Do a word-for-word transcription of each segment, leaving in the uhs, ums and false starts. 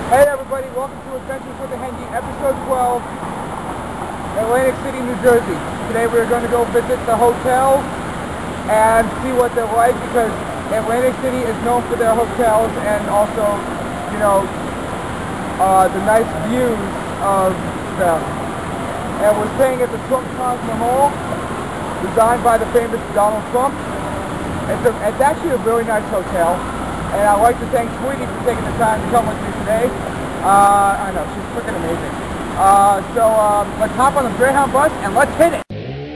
Hey everybody, welcome to Adventures with the Hendy, episode twelve, Atlantic City, New Jersey. Today we're going to go visit the hotel and see what they're like, because Atlantic City is known for their hotels and also, you know, uh, the nice views of them. And we're staying at the Trump Cosmo Hall, designed by the famous Donald Trump. It's, a, it's actually a really nice hotel. And I'd like to thank Sweetie for taking the time to come with me today. Uh, I know, she's freaking amazing. Uh, so um, let's hop on the Greyhound bus and let's hit it!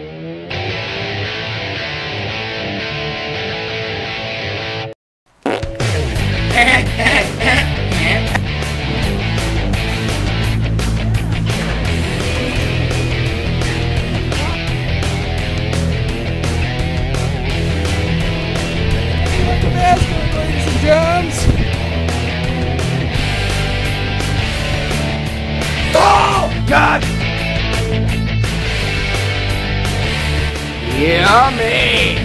Germs. Oh God! Yummy!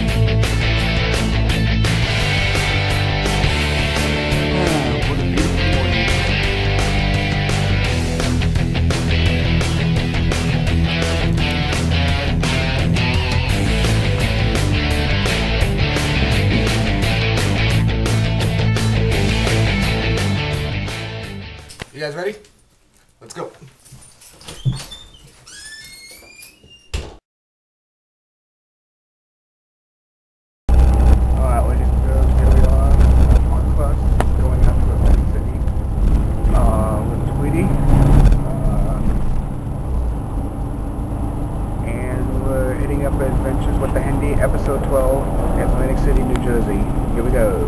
Oh, what a beautiful morning! You guys ready? Let's go. Alright, ladies and girls, here we are on the bus going up to Atlantic City uh, with Sweetie. Uh, and we're hitting up Adventures with the Hendy, episode twelve, Atlantic City, New Jersey. Here we go.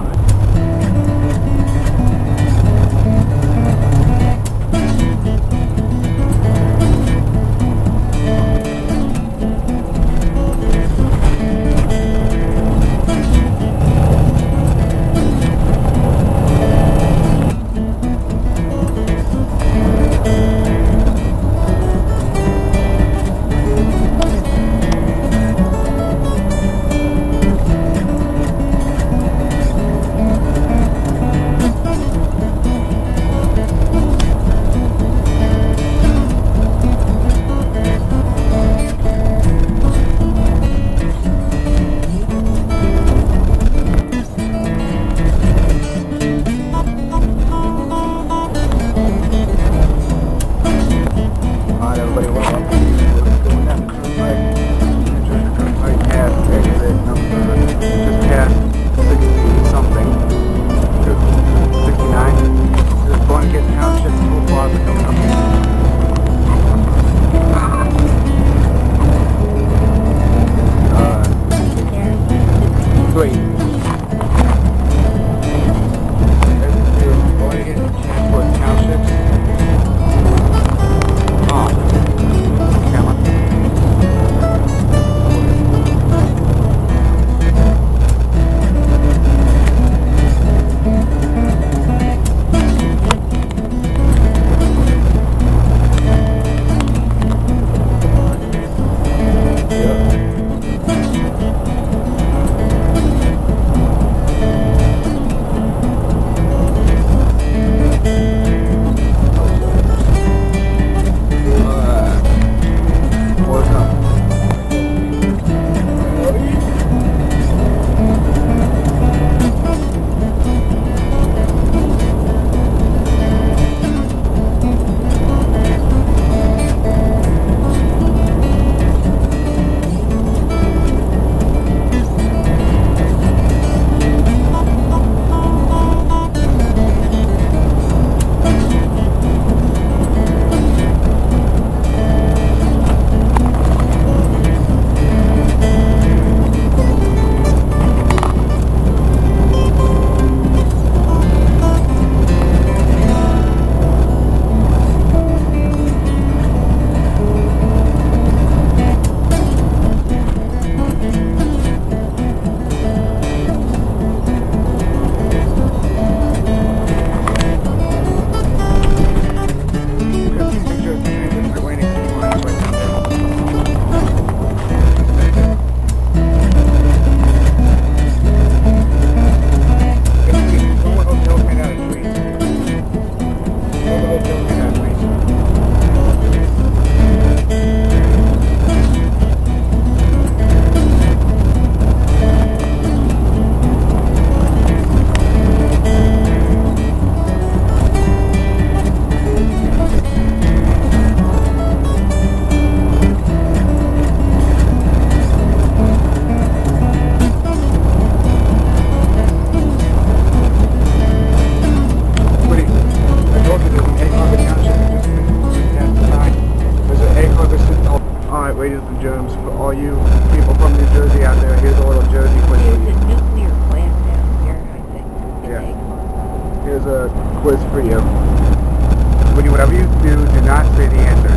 there's a quiz for you. When you, whatever you do, do not say the answer.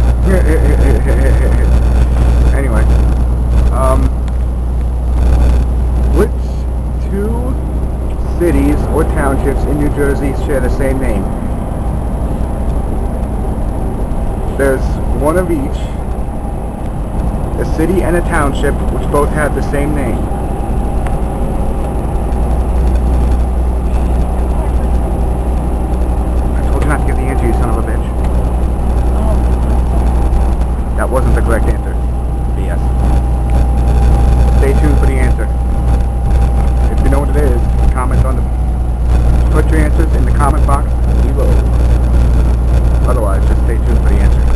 Anyway, um, which two cities or townships in New Jersey share the same name? There's one of each, a city and a township, which both have the same name. I told you not to give the answer, you son of a bitch. That wasn't the correct answer. B S. Stay tuned for the answer. If you know what it is, comment on the... Put your answers in the comment box below. Otherwise, just stay tuned for the answer.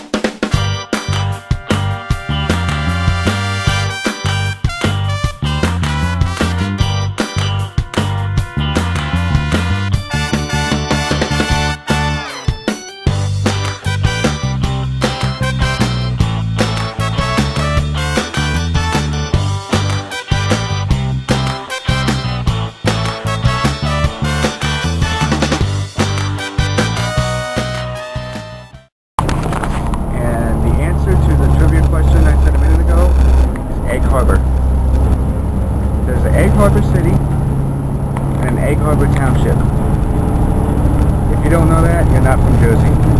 There's an Egg Harbor City and an Egg Harbor Township. If you don't know that, you're not from Jersey.